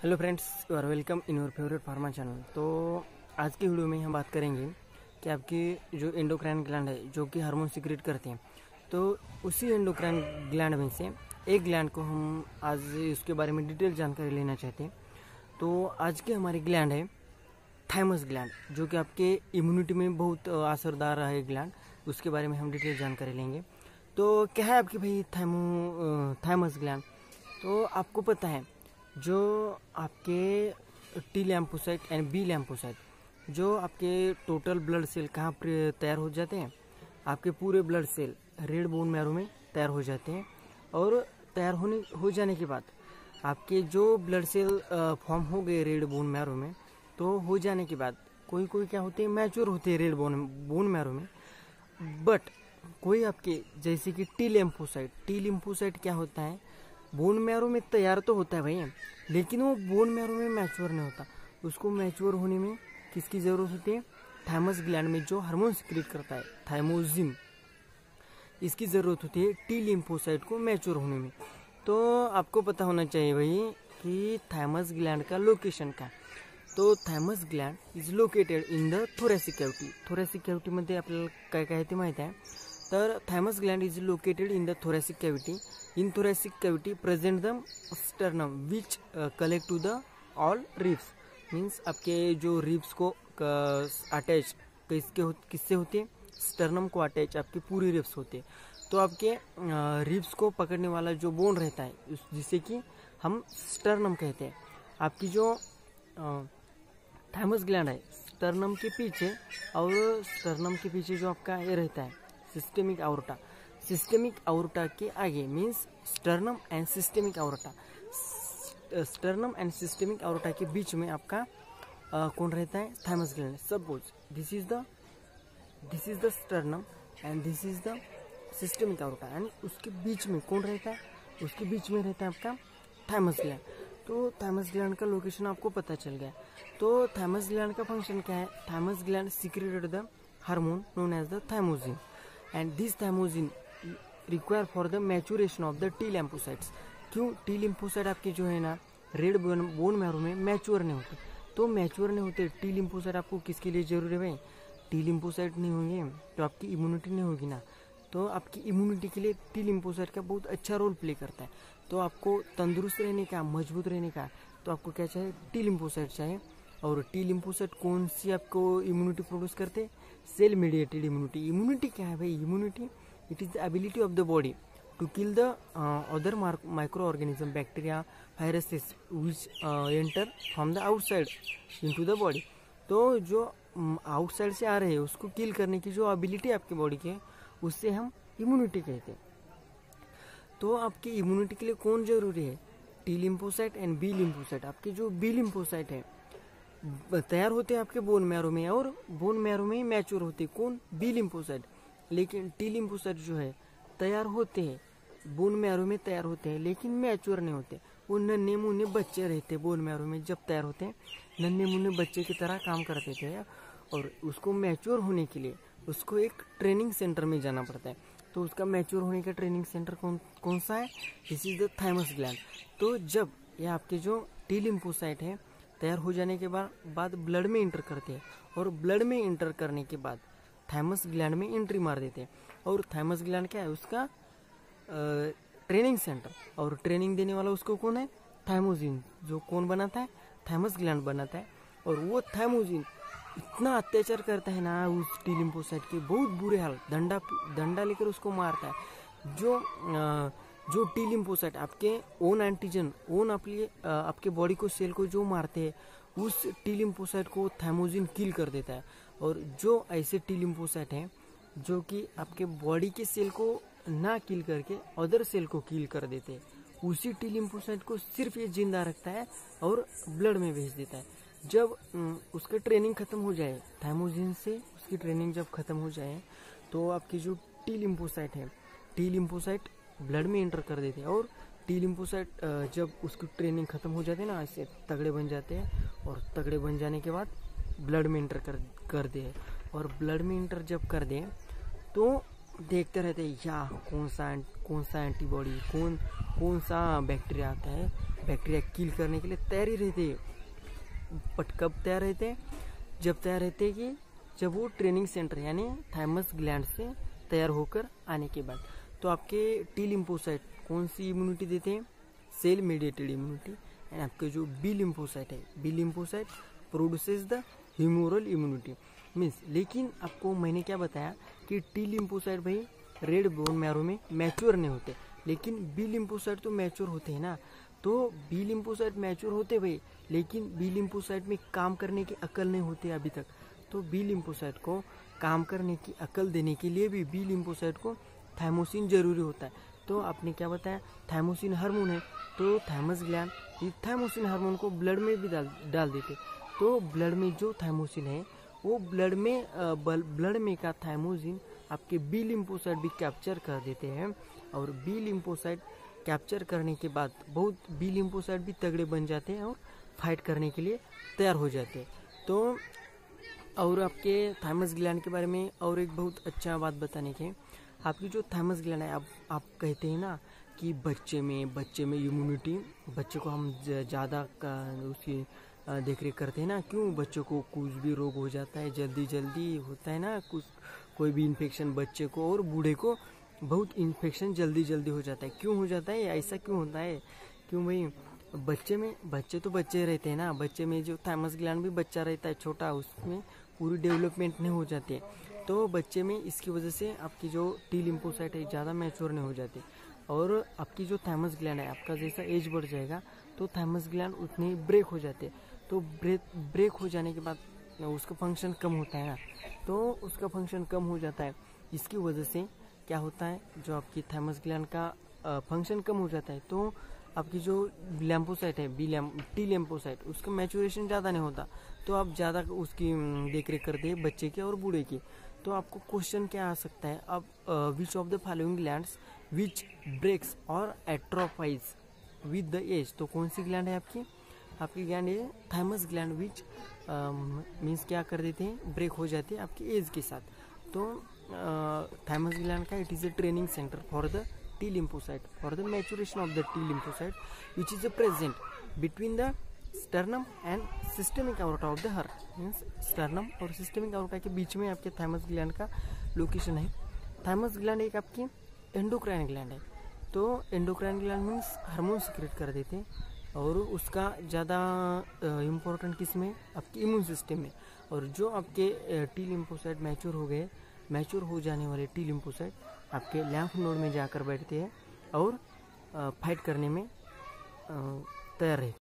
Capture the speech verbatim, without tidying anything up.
Hello friends, you are welcome in your favourite pharma channel. तो आज की video में हम बात करेंगे कि आपकी जो एंडोक्राइन ग्लैंड है जो कि हार्मोन सीक्रेट करते हैं, तो उसी एंडोक्राइन ग्लैंड में से एक ग्लैंड को हम आज उसके बारे में डिटेल जानकारी लेना चाहते हैं। तो आज की हमारी ग्लैंड है थाइमस ग्लैंड, जो कि आपके इम्यूनिटी में बहुत असरदार है ग्लैंड। उसके बारे में हम डिटेल जानकारी लेंगे। तो क्या है आपकी भाई थाइमो थाइमस ग्लैंड? तो आपको पता है जो आपके T lymphocyte and B lymphocyte, जो आपके टोटल ब्लड सेल कहाँ पर तैयार हो जाते हैं? आपके पूरे blood cell red bone marrow में तैयार हो जाते हैं। और तैयार होने हो जाने के बाद आपके जो ब्लड सेल फॉर्म हो गए रेड बोन मैरो में, तो हो जाने के बाद कोई कोई क्या होते हैं, मैच्योर होते हैं रेड बोन बोन मैरो में। बट कोई आपके जैसे कि टी लिम्फोसाइट टी लिम्फोसाइट क्या होता है, बोन मैरो में तैयार तो होता है भाई, लेकिन वो बोन मैरो में मैच्योर नहीं होता। उसको मैच्योर होने में किसकी ज़रूरत होती है? थाइमस ग्लैंड में जो हार्मोन सीक्रेट करता है थाइमोसिन, इसकी ज़रूरत होती है टी लिम्फोसाइट को मैच्योर होने में। तो आपको पता होना चाहिए भाई कि थाइमस ग्लैंड का लोकेशन क्या है। तो thymus gland is located in the thoracic cavity. Thoracic कॅव्हिटीमध्ये आपल्याला काय काय आहे ते माहीत आहे। तर thymus gland is located in the thoracic cavity. In thoracic cavity present the sternum which uh, collect to the all ribs. Means आपके जो रिब्स को अटैच किसके हो, किससे होते हैं? स्टर्नम को अटैच आपके पूरी रिब्स होते हैं। तो आपके रिब्स को पकड़ने वाला जो बोन रहता है जिसे कि हम स्टर्नम कहते हैं। आपकी जो थाइमस ग्लैंड है स्टर्नम के पीछे, और स्टर्नम के पीछे जो आपका ये रहता है सिस्टेमिक आउर्टा, सिस्टेमिक आउर्टा के आगे means sternum and systemic aorta, sternum and systemic aorta के बीच में आपका आ, कौन रहता है? Thymus gland. Suppose this is the this is the sternum and this is the systemic aorta, and उसके बीच में कौन रहता है? उसके बीच में रहता है आपका थाइमस ग्लैंड। तो थाइमस ग्लैंड का लोकेशन आपको पता चल गया। तो थाइमस ग्लैंड का फंक्शन क्या है? Thymus gland secreted the hormone known as the thymosin, and this thymosin require for the maturation of the T lymphocytes. क्यों? टी लिम्फोसाइट आपके जो है ना रेड बोन बोन मैरो में मैच्योर नहीं होते। तो मैच्योर नहीं होते टी लिम्फोसाइट आपको किसके लिए जरूरी है भाई? टी लिम्फोसाइट नहीं होंगे तो आपकी इम्यूनिटी नहीं होगी ना। तो आपकी इम्यूनिटी के लिए टी लिम्फोसाइट का बहुत अच्छा रोल प्ले करता है। तो आपको तंदुरुस्त रहने का, मजबूत रहने का, तो आपको क्या चाहिए? टी लिम्फोसाइट चाहिए। और टी लिम्फोसाइट कौन सी आपको इम्यूनिटी प्रोड्यूस करते हैं? Cell mediated immunity. इम्यूनिटी क्या है भाई? Immunity it is the ability of the body to kill the other micro organism, bacteria, viruses which enter from the outside into the body. तो जो outside um, से आ रहे हैं उसको किल करने की जो एबिलिटी आपकी बॉडी की है उससे हम इम्यूनिटी कहते हैं। तो आपकी इम्यूनिटी के लिए कौन जरूरी है? T lymphocyte and B lymphocyte. आपके जो बी लिम्फोसाइट है तैयार होते हैं आपके बोन मैरो में, और बोन मैरो में ही मैच्योर होते हैं। कौन? B lymphocyte. लेकिन टी लिम्फोसाइट जो है तैयार होते हैं बोन मैरो में, तैयार होते हैं लेकिन मैच्योर नहीं होते। वो नन्हे मुन्ने बच्चे रहते हैं बोन मैरो में। जब तैयार होते हैं नन्हे मुन्ने बच्चे की तरह काम करते थे, और उसको मैच्योर होने के लिए उसको एक ट्रेनिंग सेंटर में जाना पड़ता है। तो उसका मैच्योर होने का ट्रेनिंग सेंटर कौन कौन सा है? This is the thymus gland. तो जब ये आपके जो टी लिम्फोसाइट है तैयार हो जाने के बाद बाद ब्लड में इंटर करते हैं, और ब्लड में इंटर करने के बाद थाइमस ग्लैंड में एंट्री मार देते हैं। और थाइमस ग्लैंड क्या है? उसका ट्रेनिंग सेंटर, और ट्रेनिंग देने वाला उसको कौन है? थाइमोसिन। जो कौन बनाता है? थाइमस ग्लैंड बनाता है। और वो थाइमोसिन इतना अत्याचार करता है ना उस टी लिम्फोसाइट के, बहुत बुरे हाल, डंडा डंडा लेकर उसको मारता है। जो आ, जो टी लिम्फोसाइट आपके ओन एंटीजन ओन आपके आपके बॉडी को सेल को जो मारते हैं, उस टी लिम्फोसाइट को थाइमोसिन किल कर देता है। और जो ऐसे टी लिम्फोसाइट हैं जो कि आपके बॉडी के सेल को ना किल करके अदर सेल को किल कर देते हैं, उसी टी लिम्फोसाइट को सिर्फ ये जिंदा रखता है और ब्लड में भेज देता है। जब उसका ट्रेनिंग खत्म हो जाए थाइमोसिन से, उसकी ट्रेनिंग जब खत्म हो जाए तो आपकी जो टी लिम्फोसाइट है टी लिम्फोसाइट ब्लड में एंटर कर देते हैं। और टी लिम्फोसाइट जब उसकी ट्रेनिंग खत्म हो जाती है ना, ऐसे तगड़े बन जाते हैं, और तगड़े बन जाने के बाद ब्लड में इंटर कर कर दे। और ब्लड में इंटर जब कर दें तो देखते रहते हैं या कौन सा कौन सा एंटीबॉडी कौन कौन सा बैक्टीरिया आता है, बैक्टीरिया किल करने के लिए तैयारी रहते हैं। बट कब तैयार रहते हैं? जब तैयार रहते हैं कि जब वो ट्रेनिंग सेंटर यानी थाइमस ग्लैंड से तैयार होकर आने के बाद। तो आपके टी लिम्फोसाइट कौन सी इम्यूनिटी देते हैं? Cell mediated immunity. एंड आपके जो बी लिम्फोसाइट है, B lymphocyte produces the humoral immunity means. लेकिन आपको मैंने क्या बताया कि टी लिम्फोसाइट भाई रेड बोन मैरो में मैच्योर नहीं होते, लेकिन बी लिम्फोसाइट तो मैच्योर होते हैं ना। तो बी लिम्फोसाइट मैच्योर होते भाई, लेकिन बी लिम्फोसाइट में काम करने की अकल नहीं होती अभी तक। तो बी लिम्फोसाइट को काम करने की अकल देने के लिए भी बी लिम्फोसाइट को थाइमोसिन जरूरी होता है। तो आपने क्या बताया? थाइमोसिन हार्मोन है, तो थाइमस ग्लैंड इस थाइमोसिन हार्मोन को ब्लड में भी डाल डाल देते। तो ब्लड में जो थाइमोसिन है वो ब्लड में ब्लड में का थाइमोसिन आपके बी लिम्फोसाइट भी कैप्चर कर देते हैं। और बी लिम्फोसाइट कैप्चर करने के बाद बहुत बी लिम्फोसाइट भी तगड़े बन जाते हैं और फाइट करने के लिए तैयार हो जाते हैं। तो और आपके थाइमस ग्लैंड के बारे में और एक बहुत अच्छा बात बताने के, आपकी जो थाइमस ग्लैंड है, आप आप कहते हैं ना कि बच्चे में बच्चे में इम्यूनिटी, बच्चे को हम ज़्यादा उसकी देख रेख करते हैं ना। क्यों? बच्चों को कुछ भी रोग हो जाता है जल्दी जल्दी होता है ना, कुछ कोई भी इन्फेक्शन बच्चे को और बूढ़े को बहुत इन्फेक्शन जल्दी जल्दी हो जाता है। क्यों हो जाता है? ऐसा क्यों होता है? क्यों भाई? बच्चे में बच्चे तो बच्चे रहते हैं ना, बच्चे में जो थाइमस ग्लैंड भी बच्चा रहता है छोटा, उसमें पूरी डेवलपमेंट नहीं हो जाती है। तो बच्चे में इसकी वजह से आपकी जो टी लिम्फोसाइट है ज़्यादा मैच्योर नहीं हो जाती। और आपकी जो थाइमस ग्लैंड है, आपका जैसा एज बढ़ जाएगा तो थाइमस ग्लैंड उतने ब्रेक हो जाते हैं। तो ब्रेक ब्रेक हो जाने के बाद उसका फंक्शन कम होता है ना, तो उसका फंक्शन कम हो जाता है। इसकी वजह से क्या होता है, जो आपकी थाइमस ग्लैंड का फंक्शन कम हो जाता है, तो आपकी जो लैम्फोसाइट है बी लैम टी लैम्फोसाइट उसका मैचुरेशन ज़्यादा नहीं होता। तो आप ज़्यादा उसकी देख रेख करते हैं बच्चे की और बूढ़े की। तो आपको क्वेश्चन क्या आ सकता है अब, which of the following glands which breaks और एट्रोफाइज विद द एज। तो कौन सी ग्लैंड है आपकी? आपकी ग्लैंड है थाइमस ग्लैंड विच मीन्स क्या कर देते हैं, ब्रेक हो जाती है आपकी एज के साथ। तो थाइमस ग्लैंड का it is a training centre for the T lymphocyte for the maturation of the T lymphocyte which is present between the sternum and systemic aorta of the heart means sternum और systemic aorta के बीच में आपके thymus gland का location है। Thymus gland एक आपकी endocrine gland है। तो endocrine gland means hormone secrete कर देते हैं और उसका ज़्यादा इम्पोर्टेंट किस में? आपके इम्यून सिस्टम में। और जो आपके टी लिम्फोसाइट मैच्योर हो गए, मैच्योर हो जाने वाले टी लिम्फोसाइट आपके लैम्फ नोड में जाकर बैठते हैं और फाइट करने में तैयार रहते हैं।